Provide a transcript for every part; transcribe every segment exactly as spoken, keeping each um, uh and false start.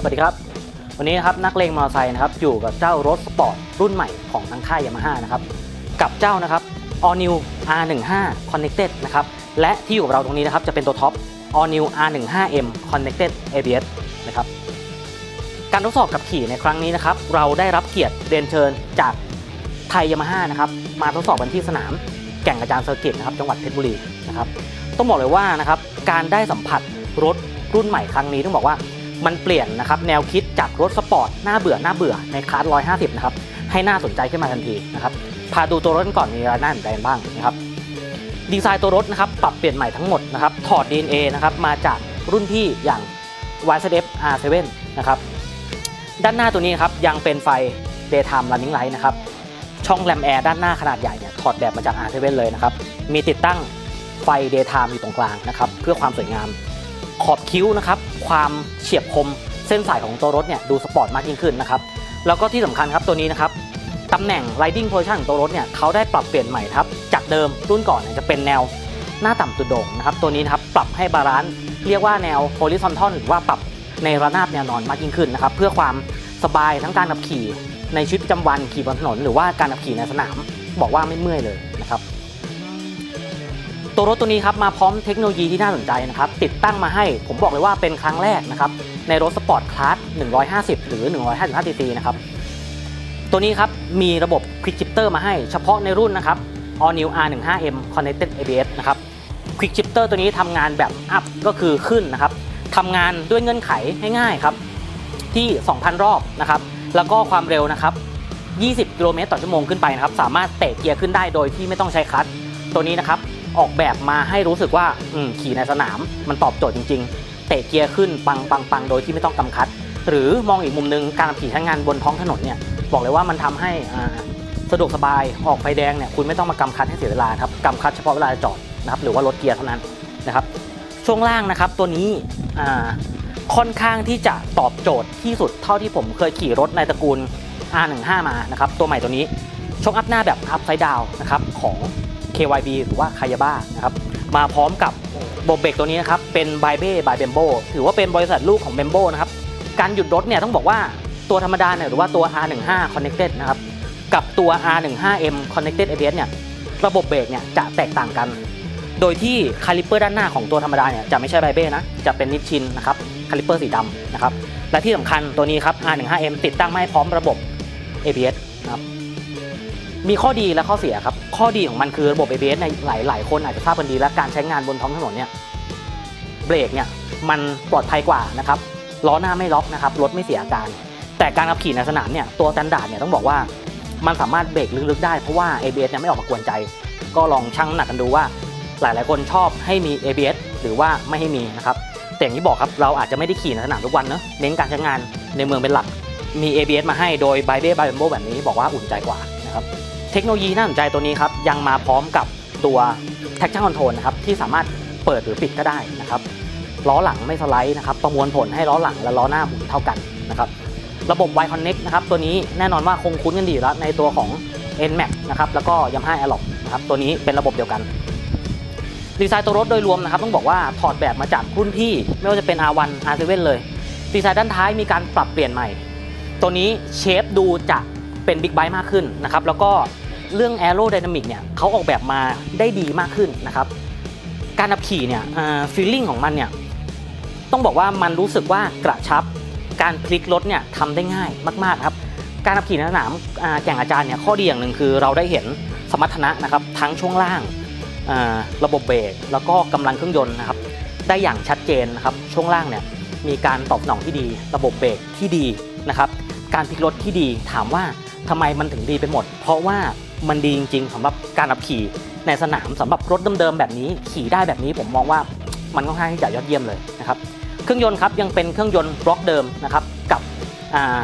วัสดีครับวันนี้นะครับนักเลงมอเตอร์ไซค์นะครับอยู่กับเจ้ารถสปอร์ตรุ่นใหม่ของทางค่าย Yamaha นะครับกับเจ้านะครับ All New อาร์ สิบห้า Connected นะครับและที่อยู่กับเราตรงนี้นะครับจะเป็นตัวท็อป All New อาร์ สิบห้า เอ็ม Connected เอ บี เอส นะครับการทดสอบขับขี่ในครั้งนี้นะครับเราได้รับเกียรติเรียนเชิญจากไทย Yamaha นะครับมาทดสอบกันที่สนามแก่งกระจานเซอร์กิตนะครับจังหวัดเพชรบุรีนะครับต้องบอกเลยว่านะครับการได้สัมผัสรถรุ่นใหม่ครั้งนี้ต้องบอกว่ามันเปลี่ยนนะครับแนวคิดจากรถสปอร์ตหน้าเบื่อหน้าเบื่อในคลาสหนึ่งร้อยห้าสิบนะครับให้น่าสนใจขึ้นมาทันทีนะครับพาดูตัวรถก่อนมีอะไรน่าสนใจบ้างนะครับดีไซน์ตัวรถนะครับปรับเปลี่ยนใหม่ทั้งหมดนะครับถอด ดี เอ็น เอ นะครับมาจากรุ่นพี่อย่าง วาย เซด เอฟ อาร์ เซเว่น นะครับด้านหน้าตัวนี้ครับยังเป็นไฟ Daytime Running Light นะครับช่องแรมแอร์ด้านหน้าขนาดใหญ่เนี่ยถอดแบบมาจาก อาร์ เซเว่น เลยนะครับมีติดตั้งไฟ Daytime อยู่ตรงกลางนะครับเพื่อความสวยงามขอบคิ้วนะครับความเฉียบคมเส้นสายของตัวรถเนี่ยดูสปอร์ตมากยิ่งขึ้นนะครับแล้วก็ที่สำคัญครับตัวนี้นะครับตำแหน่ง Riding Position ของตัวรถเนี่ยเขาได้ปรับเปลี่ยนใหม่ครับจากเดิมรุ่นก่อนเนี่ยจะเป็นแนวหน้าต่ำจุดโด่งนะครับตัวนี้นะครับปรับให้บาลานซ์เรียกว่าแนว Horizontal หรือว่าปรับในระนาบแนวนอนมากยิ่งขึ้นนะครับเพื่อความสบายทั้งการขับขี่ในชีวิตประจำวันขี่บนถนนหรือว่าการขับขี่ในสนามบอกว่าไม่เมื่อยเลยนะครับตัวรถตัวนี้ครับมาพร้อมเทคโนโลยีที่น่าสนใจนะครับติดตั้งมาให้ผมบอกเลยว่าเป็นครั้งแรกนะครับในรถสปอร์ตคลาสหนึ่งร้อยห้าสิบหรือหนึ่งร้อยห้าสิบห้าซีซีนะครับตัวนี้ครับมีระบบ Quick Shifter มาให้เฉพาะในรุ่นนะครับ All New อาร์ สิบห้า เอ็ม Connected เอ บี เอส นะครับ Quick Shifter ตัวนี้ทำงานแบบอัพก็คือขึ้นนะครับทำงานด้วยเงื่อนไขง่ายๆครับที่ สองพัน รอบนะครับแล้วก็ความเร็วนะครับยี่สิบกิโลเมตรต่อชั่วโมงขึ้นไปนะครับสามารถเตะเกียร์ขึ้นได้โดยที่ไม่ต้องใช้คลัตช์ตัวนี้นะครับออกแบบมาให้รู้สึกว่าขี่ในสนามมันตอบโจทย์จริงๆเตะเกียร์ขึ้นปังปังปังโดยที่ไม่ต้องกำคัดหรือมองอีกมุมนึงการขี่ใช้งานบนท้องถนนเนี่ยบอกเลยว่ามันทำให้สะดวกสบายออกไฟแดงเนี่ยคุณไม่ต้องมากำคัดให้เสียเวลาครับกำคัดเฉพาะเวลาจอดนะครับหรือว่าลดเกียร์เท่านั้นนะครับช่วงล่างนะครับตัวนี้ค่อนข้างที่จะตอบโจทย์ที่สุดเท่าที่ผมเคยขี่รถในตระกูล อาร์ สิบห้า มานะครับตัวใหม่ตัวนี้ช่วงอัพหน้าแบบอัพไซด์ดาวนะครับของ เค วาย บี หรือว่าคายาบ้านะครับมาพร้อมกับโบเบรกตัวนี้นะครับเป็นไบเบ้บายเบมโบถือว่าเป็นบริษัทลูกของเบมโบนะครับการหยุดรถเนี่ยต้องบอกว่าตัวธรรมดาเนี่ยหรือว่าตัว อาร์ สิบห้า Connected นะครับกับตัว อาร์ สิบห้า เอ็ม Connected เอ บี เอส เนี่ยระบบเบรกเนี่ยจะแตกต่างกันโดยที่คาลิเปอร์ด้านหน้าของตัวธรรมดาเนี่ยจะไม่ใช่ไบเบ้นะจะเป็นนิชชินนะครับคาลิเปอร์สีดำนะครับและที่สำคัญตัวนี้ครับ อาร์ สิบห้า เอ็ม ติดตั้งมาให้พร้อมระบบ เอ บี เอส นะครับมีข้อดีและข้อเสียครับข้อดีของมันคือระบบ เอ บี เอส ในหลายๆคนอาจจะทราบกันดีและการใช้งานบนท้องถนนเนี่ยเบรกเนี่ยมันปลอดภัยกว่านะครับล้อหน้าไม่ล็อกนะครับรถไม่เสียอาการแต่การขับขี่ในสนามเนี่ยตัวสแตนดาร์ดเนี่ยต้องบอกว่ามันสามารถเบรกลึกๆได้เพราะว่า เอ บี เอส เนี่ยไม่ออกมากวนใจก็ลองชั่งน้ำหนักกันดูว่าหลายๆคนชอบให้มี เอ บี เอส หรือว่าไม่ให้มีนะครับแต่อย่างที่บอกครับเราอาจจะไม่ได้ขี่ในสนามทุกวันเนอะเน้นการใช้งานในเมืองเป็นหลักมี เอ บี เอส มาให้โดย ไบเบ้บายเบมโบ แบบนี้บอกว่าอุ่นใจกว่านะครับเทคโนโลยีน่าสนใจตัวนี้ครับยังมาพร้อมกับตัว traction control นะครับที่สามารถเปิดหรือปิดก็ได้นะครับล้อหลังไม่สไลด์นะครับประมวลผลให้ล้อหลังและล้อหน้าหมุนเท่ากันนะครับระบบ Y Connect นะครับตัวนี้แน่นอนว่าคงคุ้นกันดีแล้วในตัวของ เอ็น แม็กซ์ นะครับแล้วก็ Yamaha Aerox นะครับตัวนี้เป็นระบบเดียวกันดีไซน์ตัวรถโดยรวมนะครับต้องบอกว่าถอดแบบมาจากรุ่นพี่ไม่ว่าจะเป็น อาร์ วัน อาร์ เซเว่น เลยดีไซน์ด้านท้ายมีการปรับเปลี่ยนใหม่ตัวนี้เชฟดูจะเป็นบิ๊กไบค์มากขึ้นนะครับแล้วก็เรื่องแอโรไดนามิกเนี่ยเขาออกแบบมาได้ดีมากขึ้นนะครับการขับขี่เนี่ยฟีลลิ่งของมันเนี่ยต้องบอกว่ามันรู้สึกว่ากระชับการพลิกรถเนี่ยทำได้ง่ายมากๆครับการขับขี่ในสนามแก่งอาจารย์เนี่ยข้อดีอย่างหนึ่งคือเราได้เห็นสมรรถนะนะครับทั้งช่วงล่างระบบเบรกแล้วก็กำลังเครื่องยนต์นะครับได้อย่างชัดเจนนะครับช่วงล่างเนี่ยมีการตอบสนองที่ดีระบบเบรกที่ดีนะครับการพลิกรถที่ดีถามว่าทำไมมันถึงดีไปหมดเพราะว่ามันดีจริงๆสำหรับการขับขี่ในสนามสำหรับรถเดิมๆแบบนี้ขี่ได้แบบนี้ผมมองว่ามันค่อนข้างที่จะยอดเยี่ยมเลยนะครับเครื่องยนต์ครับยังเป็นเครื่องยนต์บล็อกเดิมนะครับกับ อาร์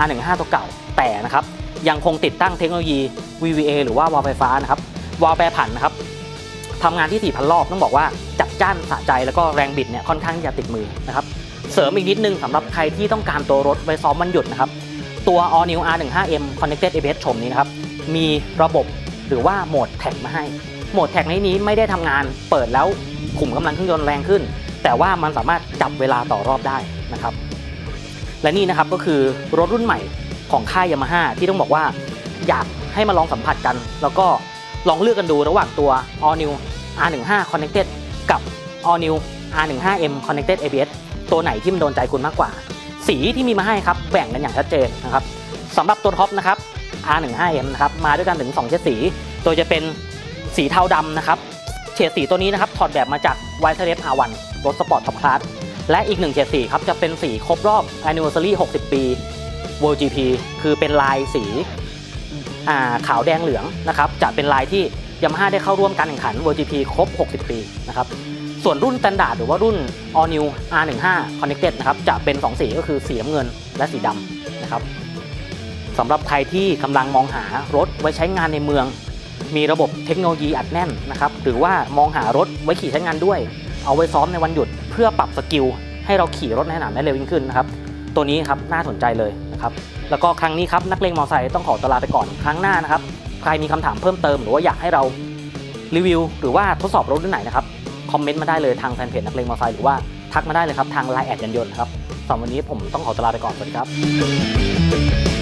สิบห้า ตัวเก่าแต่นะครับยังคงติดตั้งเทคโนโลยี วี วี เอ หรือว่าวาล์วไฟฟ้านะครับวาล์วแปรผันนะครับทำงานที่ สี่พัน รอบต้องบอกว่าจัดจ้านสะใจแล้วก็แรงบิดเนี่ยค่อนข้างที่จะติดมือนะครับเสริมอีกนิดนึงสำหรับใครที่ต้องการตัวรถไว้ซ้อมวันหยุดนะครับตัว All New อาร์ สิบห้า เอ็ม Connected เอ บี เอส ชมนี้นะครับมีระบบหรือว่าโหมดแท็กมาให้โหมดแท็กในนี้ไม่ได้ทำงานเปิดแล้วขุมกำลังเครื่องยนต์แรงขึ้นแต่ว่ามันสามารถจับเวลาต่อรอบได้นะครับและนี่นะครับก็คือรถรุ่นใหม่ของค่าย Yamaha ที่ต้องบอกว่าอยากให้มาลองสัมผัสกันแล้วก็ลองเลือกกันดูระหว่างตัว All New อาร์ สิบห้า Connected กับ All New อาร์ สิบห้า เอ็ม Connected เอ บี เอส ตัวไหนที่มันโดนใจคุณมากกว่าสีที่มีมาให้ครับแบ่งกันอย่างชัดเจนนะครับสำหรับตัวท็อปนะครับ อาร์ สิบห้า เอ็ม นะครับมาด้วยกันถึงสองเฉดสีโดยจะเป็นสีเทาดำนะครับเฉดสีตัวนี้นะครับถอดแบบมาจาก ไวท์ เอ อาร์ วัน รถสปอร์ตท็อปคลาสและอีกหนึ่งเฉดสีครับจะเป็นสีครบรอบ Anniversary หกสิบ ปี World จี พี คือเป็นลายสีขาวแดงเหลืองนะครับจะเป็นลายที่ Yamaha ได้เข้าร่วมการแข่งขัน World จี พี ครบ หกสิบ ปีนะครับส่วนรุ่น Standard หรือว่ารุ่น All New อาร์ สิบห้า Connected นะครับจะเป็นสองสีก็คือสีน้ำเงินและสีดำนะครับสำหรับใครที่กำลังมองหารถไว้ใช้งานในเมืองมีระบบเทคโนโลยีอัดแน่นนะครับหรือว่ามองหารถไว้ขี่ใช้งานด้วยเอาไว้ซ้อมในวันหยุดเพื่อปรับสกิลให้เราขี่รถในสนามได้เร็วยิ่งขึ้นนะครับตัวนี้ครับน่าสนใจเลยนะครับแล้วก็ครั้งนี้ครับนักเลงมอเตอร์ไซค์ต้องขอตัวลาไปก่อนครั้งหน้านะครับใครมีคำถามเพิ่มเติมหรือว่าอยากให้เรารีวิวหรือว่าทดสอบรถรุ่นไหนนะครับคอมเมนต์มาได้เลยทางแฟนเพจนักเลงมอเตอร์ไซค์หรือว่าทักมาได้เลยครับทาง ไลน์ แอท ยันยนต์ครับสำหรับวันนี้ผมต้องขอตัวลาไปก่อนสวัสดีครับ